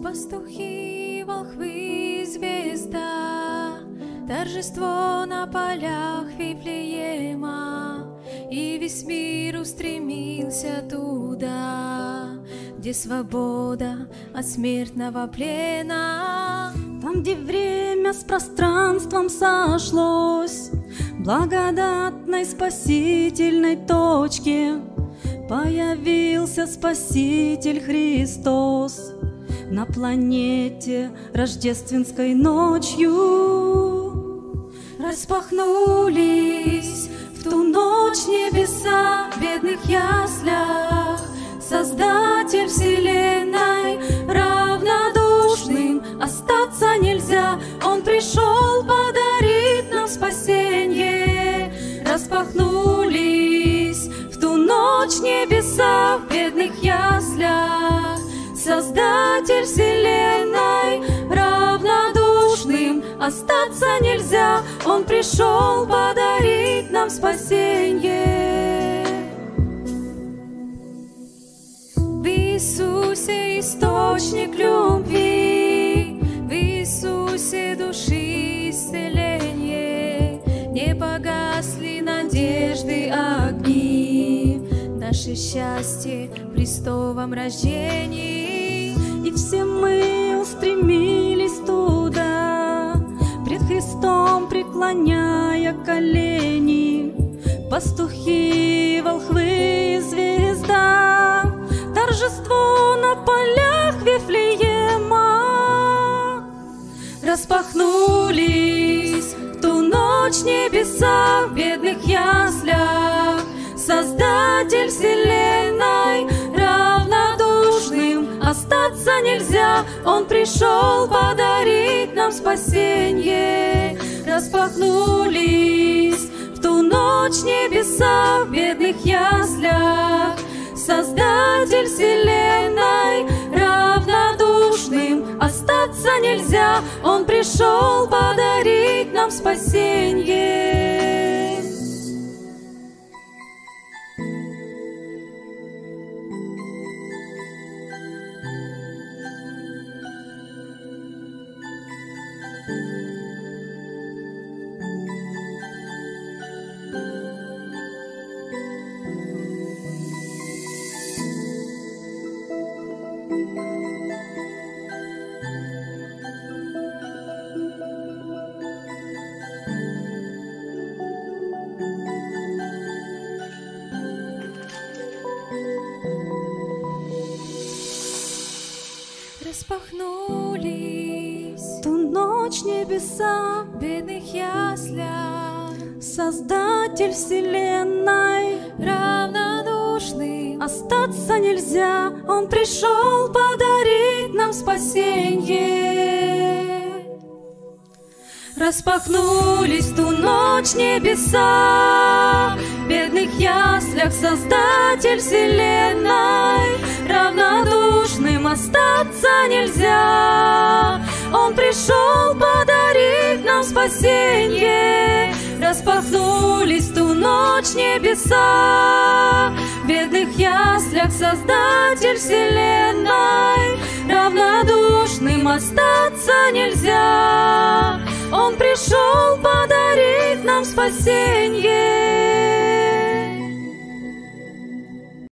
Пастухи, волхвы, звезда, торжество на полях Вифлеема, и весь мир устремился туда, где свобода от смертного плена. Там, где время с пространством сошлось, в благодатной спасительной точке появился Спаситель Христос на планете рождественской ночью. Распахнулись в ту ночь небеса в бедных яслях, Создатель вселенной равнодушным остаться нельзя. Он пришел подарить нам спасенье. Распахнулись в ту ночь небеса в бедных яслях, Создатель вселенной равнодушным остаться нельзя. Он пришел подарить нам спасенье. В Иисусе источник любви, в Иисусе души исцеление. Не погасли надежды огни, наше счастье в Христовом рождении. И все мы устремились туда, пред Христом преклоняя колени. Пастухи, волхвы, звезда, торжество на полях Вифлеема. Распахнулись в ту ночь небеса в бедных яслях, Создатель вселенной равнодушным остаться нельзя. Он пришел подарить нам спасенье. Распахнулись в ту ночь небеса в бедных яслях, Создатель вселенной равнодушным остаться нельзя. Он пришел подарить нам спасенье. Распахнулись Ту ночь небеса в бедных яслях, Создатель вселенной равнодушным остаться нельзя. Он пришел подарить нам спасенье. Распахнулись в ту ночь небеса в бедных яслях, Создатель вселенной равнодушным остаться нельзя. Он пришел подарить нам спасенье. Распахнулись в ту ночь небеса в бедных яслях, Создатель вселенной равнодушным остаться нельзя. Он пришел подарить нам спасенье.